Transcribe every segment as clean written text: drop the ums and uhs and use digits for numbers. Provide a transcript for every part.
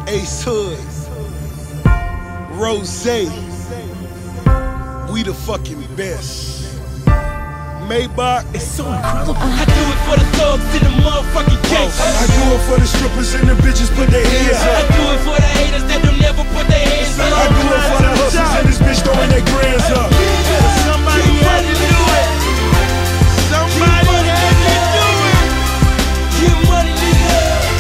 Ace Hood, Rose, we the fucking best. Maybach, It's so incredible. I do it for the thugs in the motherfucking case. I do it for the strippers and the bitches put their hands I up. do it for the haters that don't never put their hands up. I do it for the hustlers and this bitch throwing their grands up. Somebody had to do it. Somebody had to do it. Get money, nigga.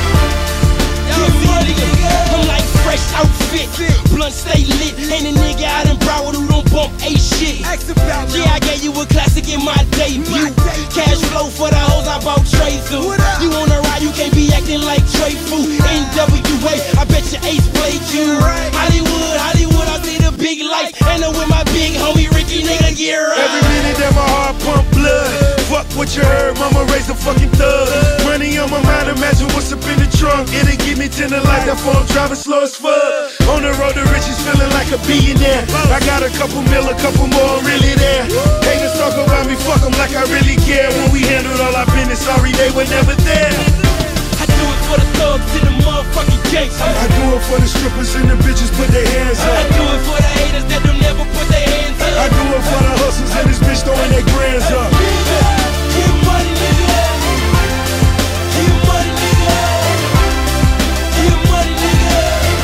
Get money, nigga. I'm like fresh outfit, blunt stay lit. Ain't a nigga out in Broward who don't bump a shit. Yeah, I gave you a classic in my debut. Cash flow for the hoes I bought Trey through. You on a ride, you can't be acting like Trey Fu. NWA, I bet your Ace played you. Hollywood, I see the big lights. And I'm with my big homie Ricky, nigga, get right. Every minute that my heart pump blood. Fuck what you heard, mama raised a fucking thug. Money on my mind, imagine what's up in the trunk. It'll give me 10 to like that phone, driving slow as fuck. On the road to riches, feeling like a billionaire. I got a couple mil, a couple more, really there. Haters talk about me, fuck them like I really care. When we handled all our business, sorry they were never there. I do it for the thugs in the motherfucking gates. I do it for the strippers and the bitches put their hands I up. do it for the haters that don't never put their hands up. I do it for the hustlers and this bitch throwing their grands up. Get money, nigga. Get money, nigga. Get money, nigga.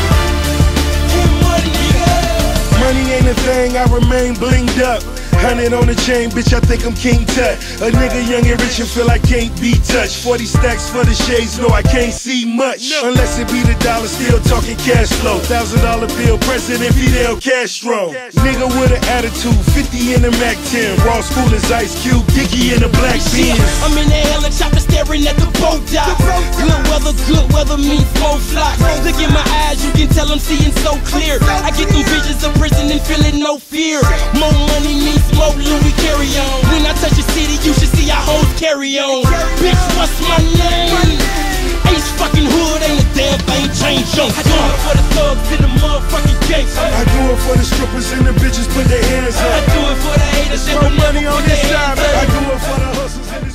Get money, nigga. Money ain't a thing, I remain blinged up. 100 on the chain, bitch, I think I'm King Tut. A nigga young and rich and feel I can't be touched. 40 stacks for the shades, no, I can't see much. Unless it be the dollar, still talking cash flow. $1,000 bill, President Fidel Castro. Nigga with an attitude, 50 in the Mac 10. Raw school is Ice Cube, Dickie in the black Benz. I'm in the helicopter staring at the boat dock. Good weather means more flocks. Look in my eyes, you can tell I'm seeing so clear. I get them visions of prison and feeling no fear. More money means more Louis carry on. When I touch a city, you should see our hoes carry on. Bitch, what's my name? Ace fucking Hood, ain't a damn thing changed on. I do it for the thugs in the motherfucking gates. I do it for the strippers and the bitches put their hands I up. do it for the haters that Throw don't never money on put this their side, hands up. I do it for the hustlers and the